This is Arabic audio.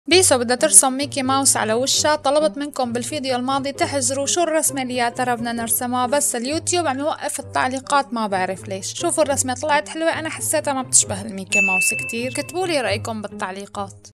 بيسو بدها ترسم ميكي ماوس على وشها. طلبت منكم بالفيديو الماضي تحذروا شو الرسمة اللي يا ترى بدنا نرسمها، بس اليوتيوب عم يوقف التعليقات ما بعرف ليش. شوفوا الرسمة طلعت حلوة، أنا حسيتها ما بتشبه الميكي ماوس كتير. كتبولي رأيكم بالتعليقات.